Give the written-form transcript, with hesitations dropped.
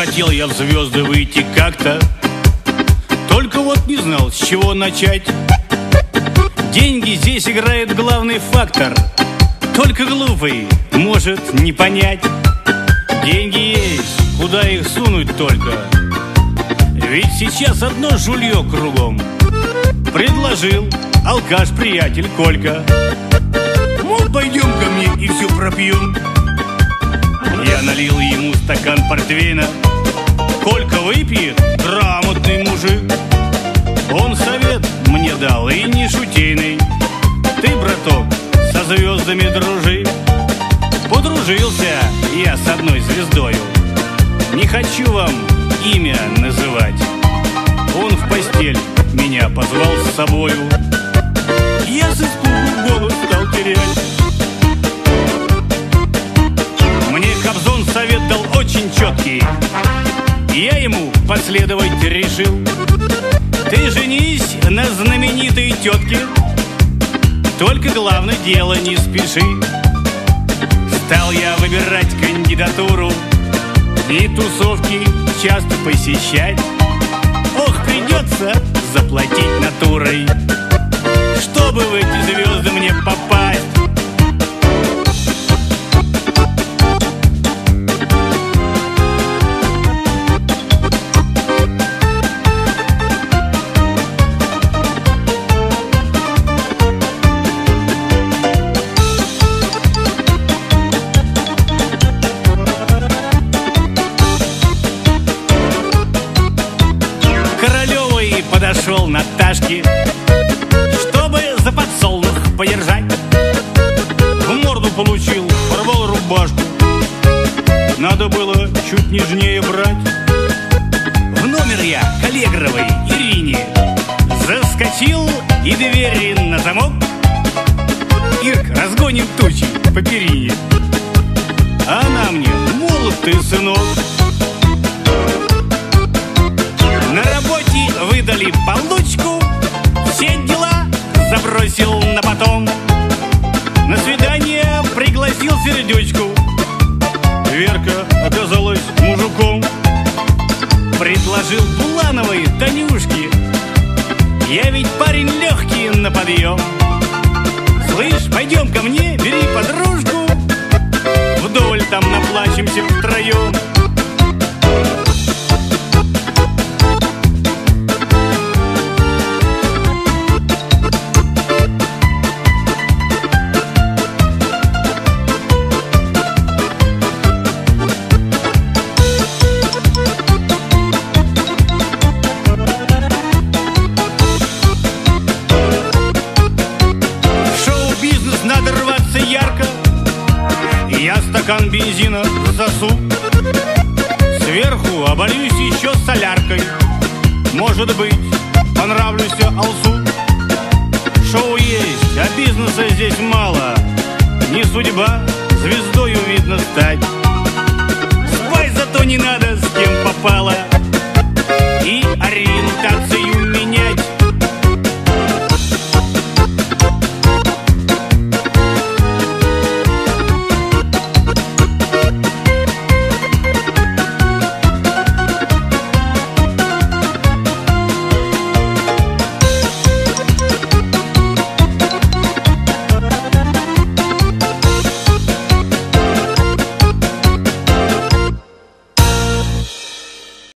Хотел я в звезды выйти как-то, только вот не знал, с чего начать. Деньги здесь играет главный фактор, только глупый может не понять. Деньги есть, куда их сунуть только, ведь сейчас одно жулье кругом. Предложил алкаш-приятель Колька, мол, пойдем ко мне и все пропьем. Я налил ему стакан портвейна. Колька выпьет, грамотный мужик. Он совет мне дал и не шутейный: ты, браток, со звездами дружи. Подружился я с одной звездою, не хочу вам имя называть. Он в постель меня позвал с собою, я с испугу голос стал терять. Мне Кобзон совет дал очень четкий, я ему последовать решил. Ты женись на знаменитой тетке, только главное дело не спеши. Стал я выбирать кандидатуру и тусовки часто посещать. Ох, придется заплатить натурой, чтобы в эти звезды мне попасть. Подошел Наташке, чтобы за подсолнух подержать. В морду получил, порвал рубашку, надо было чуть нежнее брать. В номер я к Аллегровой Ирине заскочил, и двери на замок. Ирк, разгоним тучи по перине. А она мне: молод ты, сынок. На работе выдали получку, все дела забросил на потом. На свидание пригласил сердючку, Верка оказалась мужиком. Предложил Булановой Танюшке, я ведь парень легкий на подъем. Слышь, пойдем ко мне, бери подружку, вдоволь там наплачемся втроем. Надо рваться ярко, я стакан бензина засу, сверху обольюсь еще соляркой, может быть, понравлюсь Алсу. Шоу есть, а бизнеса здесь мало, не судьба звездою видно стать. Спать зато не надо с кем попало, и ориентация